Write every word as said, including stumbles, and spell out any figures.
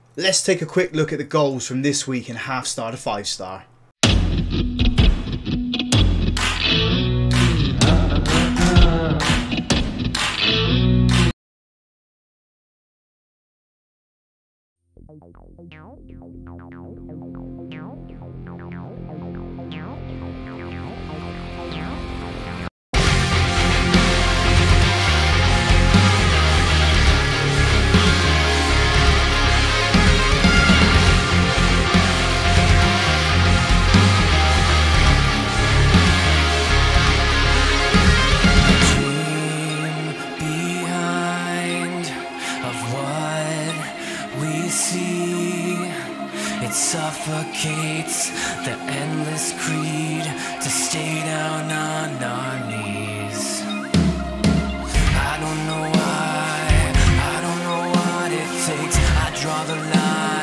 Let's take a quick look at the goals from this week in half star to five star. It suffocates the endless creed to stay down on our knees. I don't know why, I don't know what it takes. I draw the line.